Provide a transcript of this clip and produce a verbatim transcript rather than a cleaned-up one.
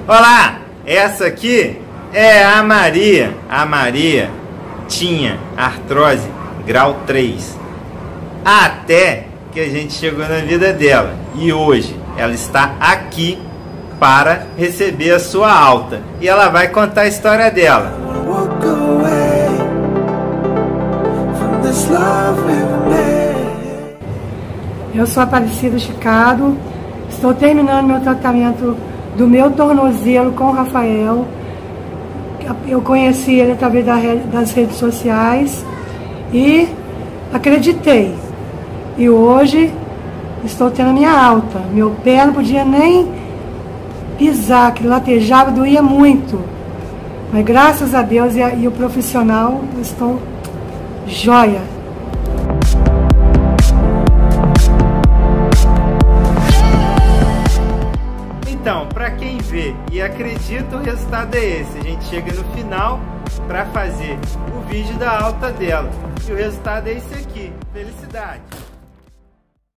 Olá, essa aqui é a Maria. A Maria tinha artrose grau três. Até que a gente chegou na vida dela. E hoje ela está aqui para receber a sua alta. E ela vai contar a história dela. Eu sou Aparecida Chicado. Estou terminando meu tratamento do meu tornozelo com o Rafael. Eu conheci ele através das redes sociais e acreditei. E hoje estou tendo a minha alta. Meu pé não podia nem pisar, que latejava, doía muito. Mas graças a Deus e, a, e o profissional, eu estou joia. Então, para quem vê e acredita, o resultado é esse. A gente chega no final para fazer o vídeo da alta dela. E o resultado é esse aqui. Felicidade!